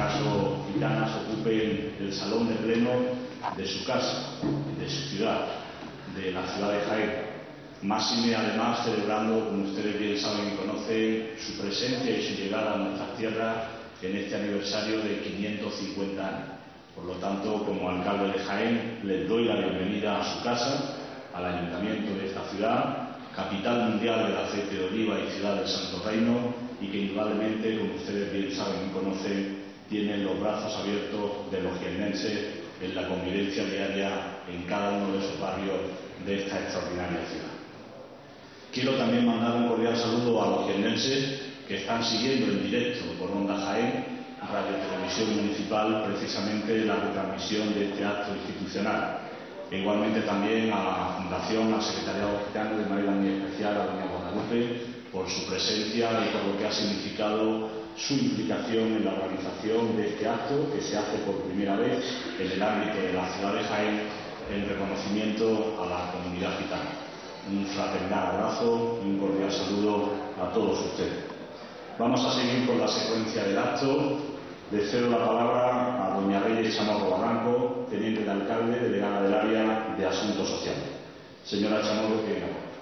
caso gitanas, ocupen el salón de pleno de su casa, de su ciudad, de la ciudad de Jaén. Máxime, además, celebrando, como ustedes bien saben y conocen, su presencia y su llegada a nuestras tierras en este aniversario de 550 años. Por lo tanto, como alcalde de Jaén, les doy la bienvenida a su casa, al ayuntamiento de esta ciudad, capital mundial del aceite de oliva y ciudad del Santo Reino, y que indudablemente, como ustedes bien saben y conocen, tienen los brazos abiertos de los jiennenses en la convivencia diaria en cada uno de sus barrios de esta extraordinaria ciudad. Quiero también mandar un cordial saludo a los jiennenses que están siguiendo en directo por Onda Jaén, Radio Televisión Municipal, precisamente la retransmisión de este acto institucional. E igualmente también a la Fundación, al Secretariado Gitano, de manera muy especial a doña Guadalupe, por su presencia y por lo que ha significado su implicación en la organización de este acto, que se hace por primera vez en el ámbito de la ciudad de Jaén, en reconocimiento a la comunidad gitana. Un fraternal abrazo y un cordial saludo a todos ustedes. Vamos a seguir con la secuencia del acto. Le cedo la palabra a doña Reyes Chamorro Barranco, teniente de alcalde, delegada del área de Asuntos Sociales. Señora Chamorro, tiene la palabra.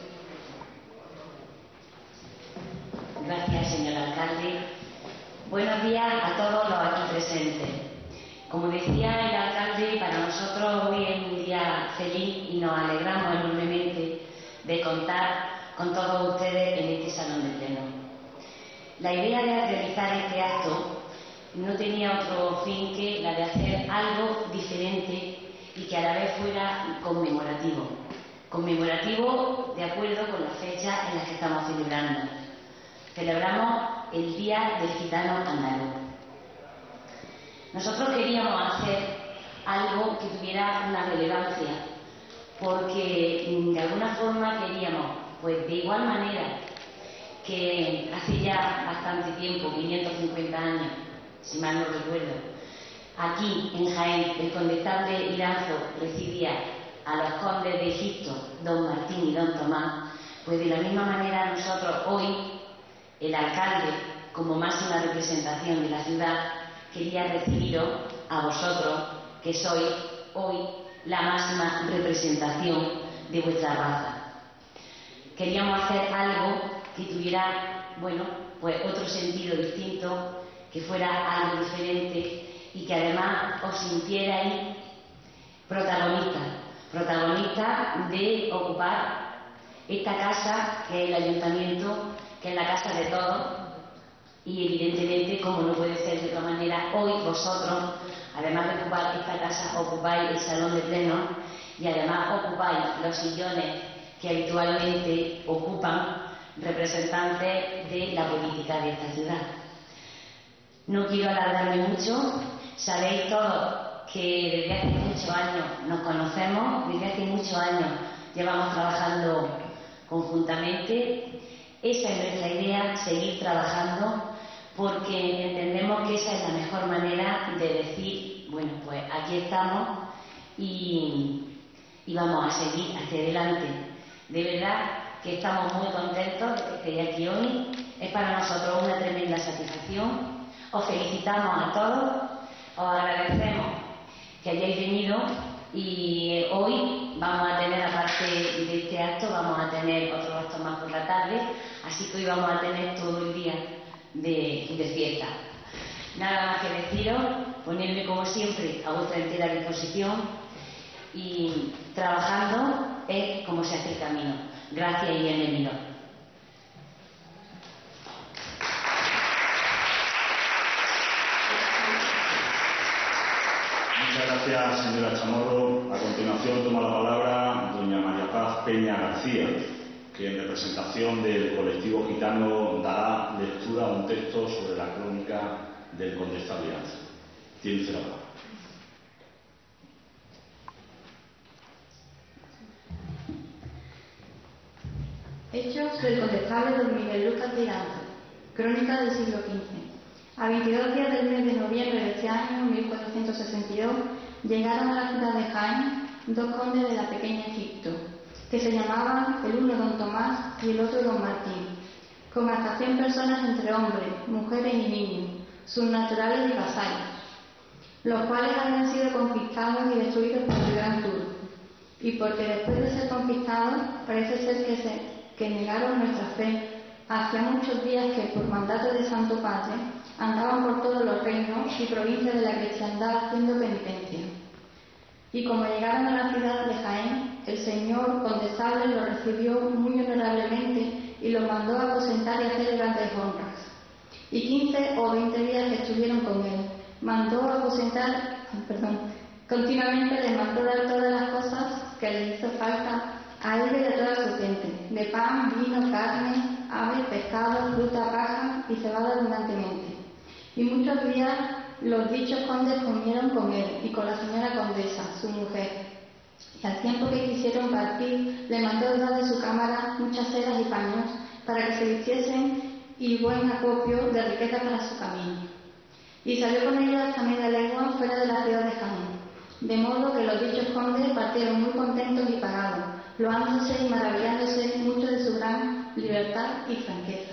Gracias, señor alcalde. Buenos días a todos los aquí presentes. Como decía el alcalde, para nosotros hoy es un día feliz y nos alegramos enormemente de contar con todos ustedes en este salón de pleno. La idea de realizar este acto no tenía otro fin que la de hacer algo diferente y que a la vez fuera conmemorativo. Conmemorativo de acuerdo con las fechas en las que estamos celebrando. Celebramos el Día del Gitano Andaluz. Nosotros queríamos hacer algo que tuviera una relevancia, porque de alguna forma queríamos, pues de igual manera que hace ya bastante tiempo, 550 años, si mal no recuerdo, aquí en Jaén el condestable Iranzo recibía a los condes de Egipto, don Martín y don Tomás, pues de la misma manera nosotros hoy, el alcalde, como máxima representación de la ciudad, quería recibiros a vosotros, que sois hoy la máxima representación de vuestra raza. Queríamos hacer algo que tuviera, bueno, pues otro sentido distinto, que fuera algo diferente y que además os sintierais protagonistas de ocupar esta casa, que es el ayuntamiento, que es la casa de todos, y evidentemente, como no puede ser de otra manera, hoy vosotros, además de ocupar esta casa, ocupáis el salón de pleno y además ocupáis los sillones que habitualmente ocupan representantes de la política de esta ciudad. No quiero alargarme mucho. Sabéis todos que desde hace muchos años nos conocemos, desde hace muchos años llevamos trabajando conjuntamente. Esa es nuestra idea, seguir trabajando, porque entendemos que esa es la mejor manera de decir, bueno, pues aquí estamos y vamos a seguir hacia adelante. De verdad que estamos muy contentos de que estéis aquí hoy. Es para nosotros una tremenda satisfacción. Os felicitamos a todos, os agradecemos que hayáis venido y hoy vamos a tener, aparte de este acto, vamos a tener otro acto más por la tarde, así que hoy vamos a tener todo el día de fiesta. Nada más que deciros, ponerme como siempre a vuestra entera disposición y trabajando es como se hace el camino. Gracias y bienvenidos. Muchas gracias, señora Chamorro. A continuación toma la palabra doña María Paz Peña García, que en representación del colectivo gitano dará lectura a un texto sobre la crónica del condestable Iranzo. Tiene usted la palabra. Hechos del condestable don Miguel Lucas de Iranzo. Crónica del siglo XV. A 22 días del mes de noviembre de este año, 1462, llegaron a la ciudad de Jaén dos condes de la pequeña Egipto, que se llamaban el uno don Tomás y el otro don Martín, con hasta 100 personas entre hombres, mujeres y niños, sus naturales y vasallos, los cuales habían sido conquistados y destruidos por el Gran Tour, y porque después de ser conquistados parece ser que negaron nuestra fe. Hacía muchos días que, por mandato de Santo Padre, andaban por todos los reinos y provincias de la cristiandad haciendo penitencia. Y como llegaron a la ciudad de Jaén, el señor condestable los recibió muy honorablemente y los mandó a aposentar y hacer grandes honras. Y 15 o 20 días que estuvieron con él, continuamente les mandó dar todas las cosas que les hizo falta a él y a toda su gente, de pan, vino, carne, aves, pescado, fruta, paja y cebada abundantemente. Y muchos días los dichos condes comieron con él y con la señora condesa, su mujer. Y al tiempo que quisieron partir, le mandó dar de su cámara muchas sedas y paños para que se vistiesen y buen acopio de riqueza para su camino. Y salió con ellos hasta media legua fuera de la ciudad de Jaén, de modo que los dichos condes partieron muy contentos y pagados, loándose y maravillándose mucho de su gran libertad y franqueza.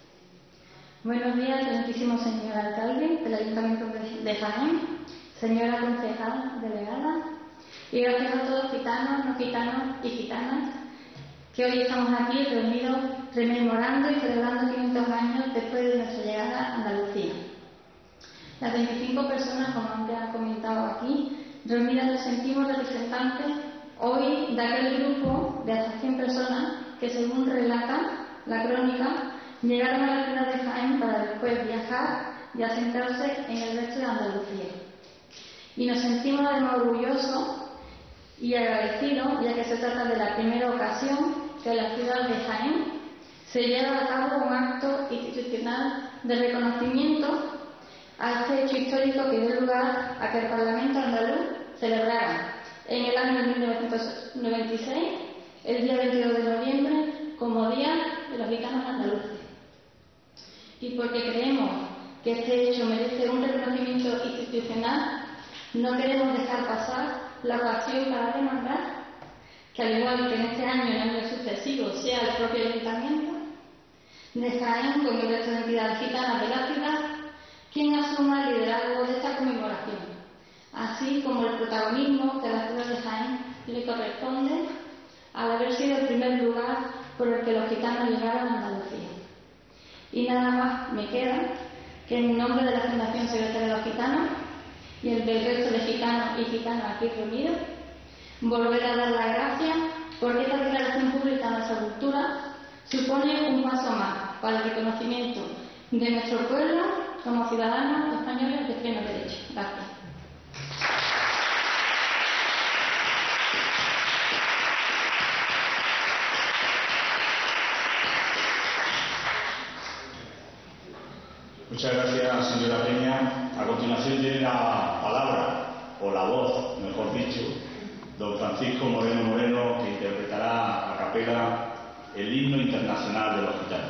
Buenos días, excelentísimo señor alcalde del Ayuntamiento de Jaén, señora concejal delegada, y gracias a todos gitanos, no gitanos y gitanas, que hoy estamos aquí reunidos rememorando y celebrando 500 años después de nuestra llegada a Andalucía. Las 25 personas, como antes han comentado aquí, reunidas nos sentimos representantes hoy de aquel grupo de hasta 100 personas que, según relata la crónica, llegaron a la ciudad de Jaén para después viajar y asentarse en el resto de Andalucía. Y nos sentimos además orgullosos y agradecidos, ya que se trata de la primera ocasión que en la ciudad de Jaén se lleva a cabo un acto institucional de reconocimiento a este hecho histórico que dio lugar a que el Parlamento andaluz celebrara en el año 1996, el día 22 de noviembre, como Día de los Gitanos Andaluces. Y porque creemos que este hecho merece un reconocimiento institucional, no queremos dejar pasar la ocasión para demandar que, al igual que en este año y en años sucesivos, sea el propio Ayuntamiento de Jaén, con el resto de entidades gitanas de la ciudad, quien asuma el liderazgo de esta conmemoración, así como el protagonismo que a la ciudad de Jaén le corresponde al haber sido el primer lugar por el que los gitanos llegaron a Andalucía. Y nada más me queda que, en nombre de la Fundación Secretaria de los Gitanos y el del resto de gitanos y gitanas aquí reunidos, volver a dar las gracias porque esta declaración pública de nuestra cultura supone un paso más para el reconocimiento de nuestro pueblo como ciudadanos españoles de pleno derecho. Gracias. Muchas gracias, señora Peña. A continuación tiene la palabra, o la voz, mejor dicho, don Francisco Moreno Moreno, que interpretará a capela el himno internacional de los gitanos.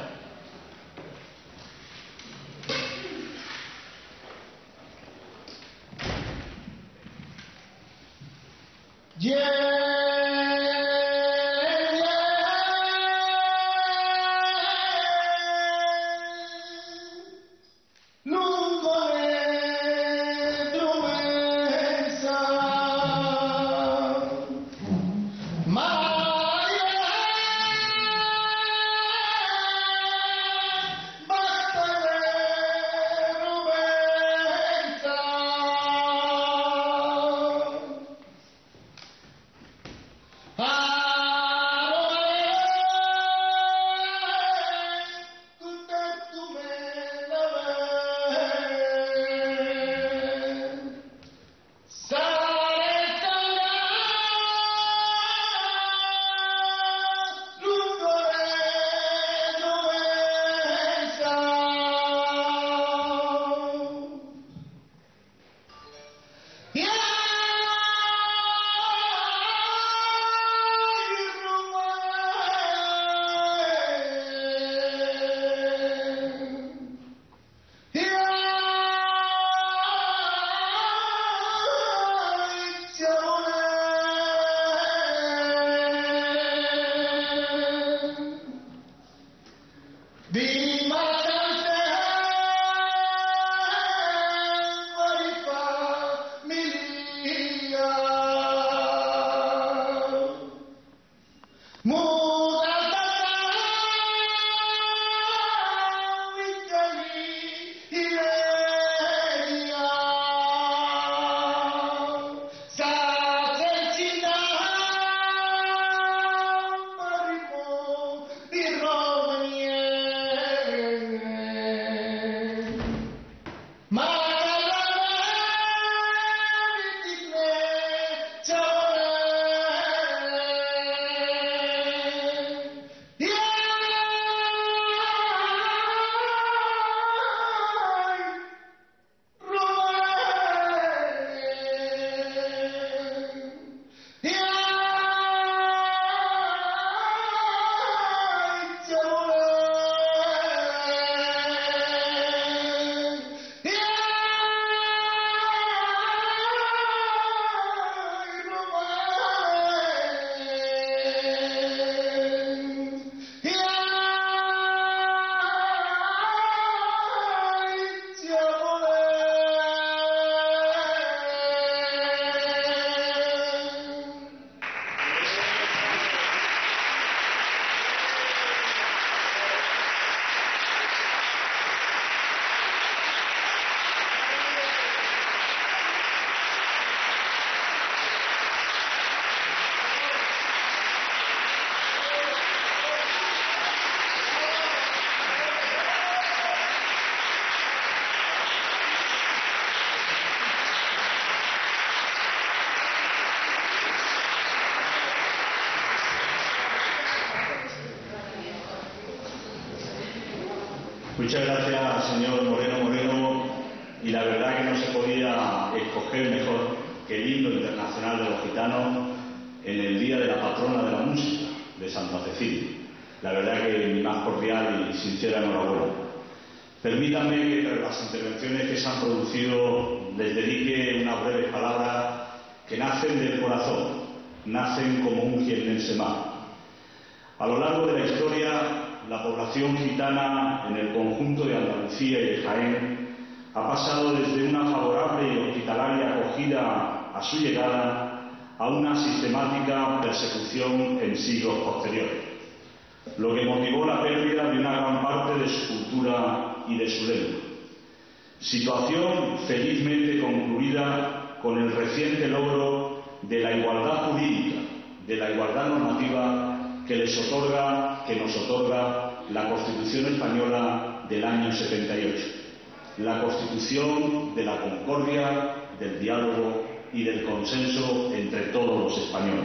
Muchas gracias, señor Moreno. Y la verdad que no se podía escoger mejor que el himno internacional de los gitanos en el día de la patrona de la música, de Santa Cecilia. La verdad que mi más cordial y sincera enhorabuena. Permítanme que tras las intervenciones que se han producido les dedique unas breves palabras que nacen del corazón, nacen como un jiennense más. A lo largo de la historia, la población gitana en el conjunto de Andalucía y de Jaén ha pasado desde una favorable y hospitalaria acogida a su llegada a una sistemática persecución en siglos posteriores, lo que motivó la pérdida de una gran parte de su cultura y de su lengua. Situación felizmente concluida con el reciente logro de la igualdad jurídica, de la igualdad normativa que nos otorga la Constitución española del año 78. La Constitución de la concordia, del diálogo y del consenso entre todos los españoles.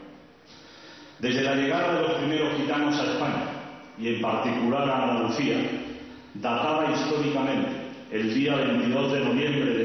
Desde la llegada de los primeros gitanos a España, y en particular a Andalucía, datada históricamente el día 22 de noviembre de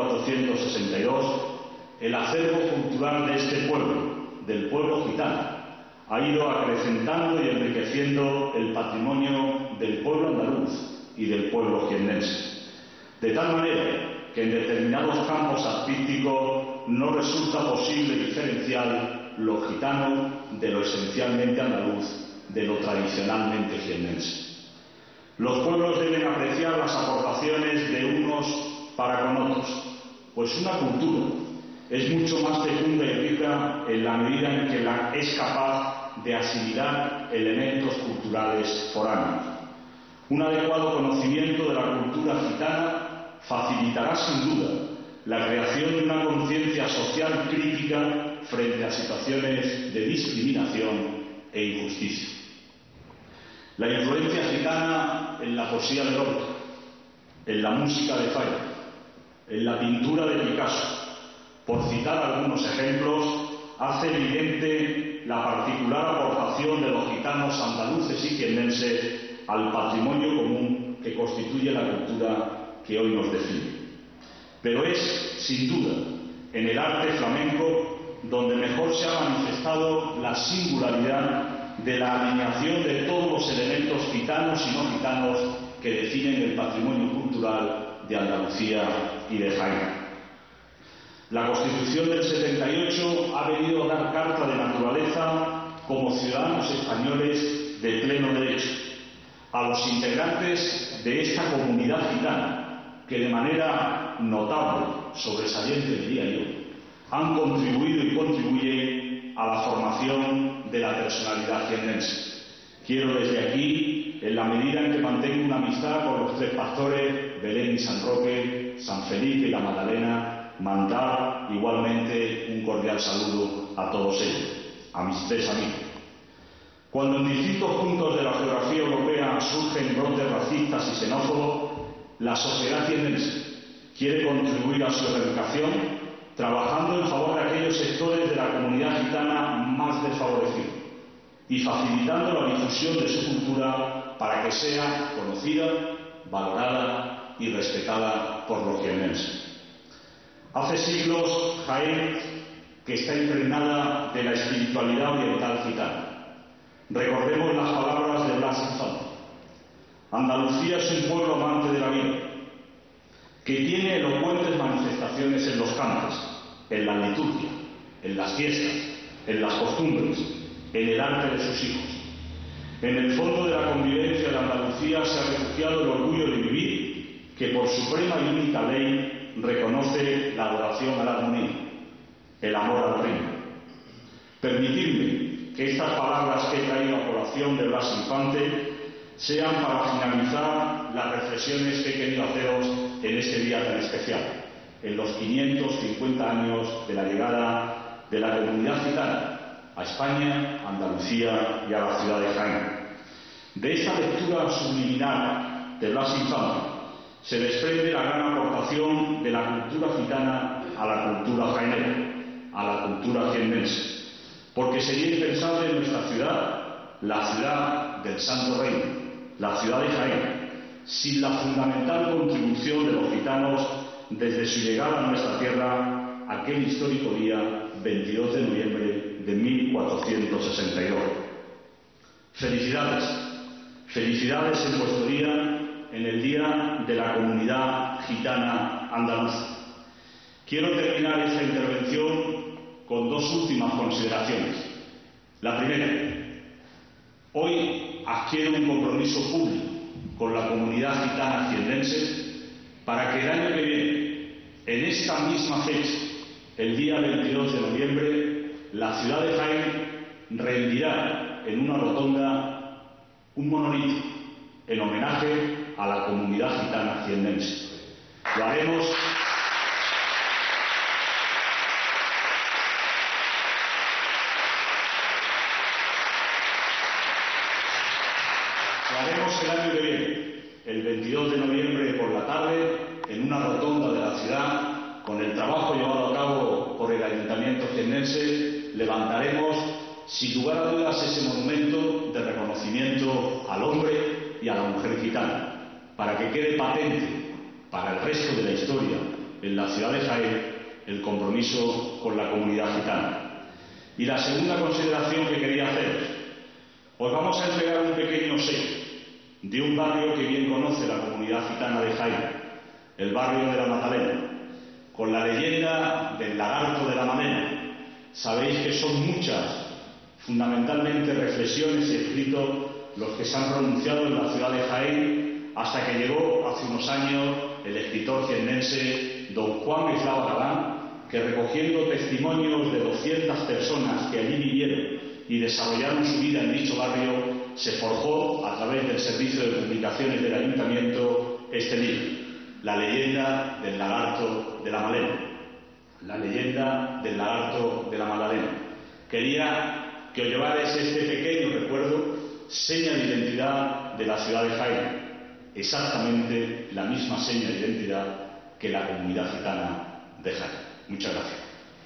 1462, el acervo cultural de este pueblo, del pueblo gitano, ha ido acrecentando y enriqueciendo el patrimonio del pueblo andaluz y del pueblo jiennense. De tal manera que en determinados campos artísticos no resulta posible diferenciar lo gitano de lo esencialmente andaluz, de lo tradicionalmente jiennense. Los pueblos deben apreciar las aportaciones de unos para con otros, pues una cultura es mucho más fecunda y rica en la medida en que es capaz de asimilar elementos culturales foráneos. Un adecuado conocimiento de la cultura gitana facilitará sin duda la creación de una conciencia social crítica frente a situaciones de discriminación e injusticia. La influencia gitana en la poesía de Lorca, en la música de Falla, en la pintura de Picasso, por citar algunos ejemplos, hace evidente la particular aportación de los gitanos andaluces y jiennenses al patrimonio común que constituye la cultura que hoy nos define. Pero es, sin duda, en el arte flamenco donde mejor se ha manifestado la singularidad de la alineación de todos los elementos gitanos y no gitanos que definen el patrimonio cultural de Andalucía y de Jaén. La Constitución del 78 ha venido a dar carta de naturaleza como ciudadanos españoles de pleno derecho a los integrantes de esta comunidad gitana que de manera notable, sobresaliente diría yo, han contribuido y contribuyen a la formación de la personalidad jiennense. Quiero desde aquí, en la medida en que mantengo una amistad con los tres pastores, Belén y San Roque, San Felipe y la Magdalena, mandar igualmente un cordial saludo a todos ellos, a mis tres amigos. Cuando en distintos puntos de la geografía europea surgen brotes racistas y xenófobos, la sociedad jiennense quiere contribuir a su erradicación trabajando en favor de aquellos sectores de la comunidad gitana más desfavorecidos y facilitando la difusión de su cultura para que sea conocida, valorada y respetada por los jiennenses. Hace siglos, Jaén, que está impregnada de la espiritualidad oriental gitana. Recordemos las palabras de Blas Infante. Andalucía es un pueblo amante de la vida, que tiene elocuentes manifestaciones en los cantos, en la liturgia, en las fiestas, en las costumbres, en el arte de sus hijos. En el fondo de la convivencia de Andalucía se ha refugiado el orgullo de vivir, que por suprema y única ley reconoce la adoración a la armonía, el amor al ritmo. Permitidme que estas palabras que he traído a colación de Blas Infante sean para finalizar las reflexiones que he querido haceros en este día tan especial, en los 550 años de la llegada de la comunidad gitana a España, a Andalucía y a la ciudad de Jaén. De esta lectura subliminal de Blas Infante se desprende la gran aportación de la cultura gitana a la cultura jaenera, a la cultura jiennense, porque sería impensable en nuestra ciudad, la ciudad del Santo Reino, la ciudad de Jaén, sin la fundamental contribución de los gitanos desde su llegada a nuestra tierra aquel histórico día 22 de noviembre de 1462. Felicidades, felicidades en vuestro día, en el Día de la Comunidad Gitana Andaluza. Quiero terminar esta intervención con dos últimas consideraciones. La primera, hoy adquiero un compromiso público con la comunidad gitana ciendense para que el año que viene, en esta misma fecha, el día 22 de noviembre, la ciudad de Jaén rendirá en una rotonda un monolito en homenaje a la comunidad gitana ciendense. Lo haremos el año que viene, el 22 de noviembre por la tarde, en una rotonda de la ciudad, con el trabajo llevado a cabo por el Ayuntamiento jiennense, levantaremos, sin lugar a dudas, ese monumento de reconocimiento al hombre y a la mujer gitana, para que quede patente para el resto de la historia en la ciudad de Jaén el compromiso con la comunidad gitana. Y la segunda consideración que quería hacer: os vamos a entregar un pequeño sello de un barrio que bien conoce la comunidad gitana de Jaén, el barrio de la Magdalena, con la leyenda del lagarto de la Magdalena. Sabéis que son muchas, fundamentalmente reflexiones y escritos, los que se han pronunciado en la ciudad de Jaén, hasta que llegó hace unos años el escritor jiennense don Juan Eslava Galán, que recogiendo testimonios de 200 personas que allí vivieron y desarrollaron su vida en dicho barrio, se forjó a través del Servicio de Publicaciones del Ayuntamiento este libro, La leyenda del lagarto de la Magdalena. La leyenda del lagarto de la Magdalena. Quería que os llevarais este pequeño recuerdo, seña de identidad de la ciudad de Jaén, exactamente la misma seña de identidad que la comunidad gitana de Jaén. Muchas gracias.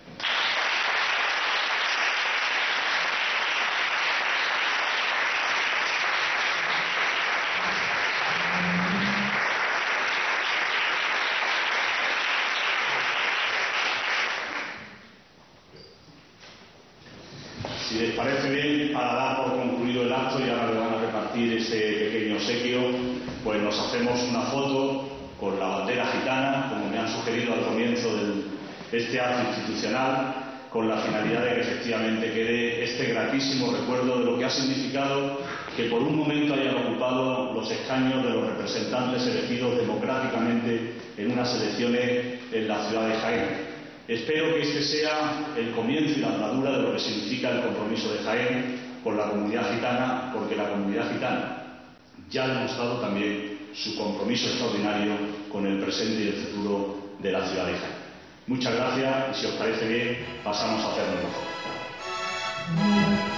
Si les parece bien, para dar por concluido el acto, y ahora le van a repartir ese pequeño obsequio, pues nos hacemos una foto con la bandera gitana, como me han sugerido al comienzo de este acto institucional, con la finalidad de que efectivamente quede este gratísimo recuerdo de lo que ha significado que por un momento hayan ocupado los escaños de los representantes elegidos democráticamente en unas elecciones en la ciudad de Jaén. Espero que este sea el comienzo y la andadura de lo que significa el compromiso de Jaén con la comunidad gitana, porque la comunidad gitana ya ha demostrado también su compromiso extraordinario con el presente y el futuro de la ciudad de Jaén. Muchas gracias y, si os parece bien, pasamos a hacer una foto.